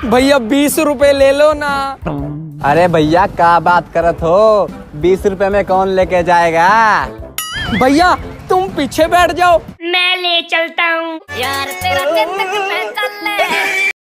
भैया 20 रुपए ले लो ना। अरे भैया क्या बात करत हो, 20 रुपए में कौन लेके जाएगा। भैया तुम पीछे बैठ जाओ, मैं ले चलता हूँ यार तेरा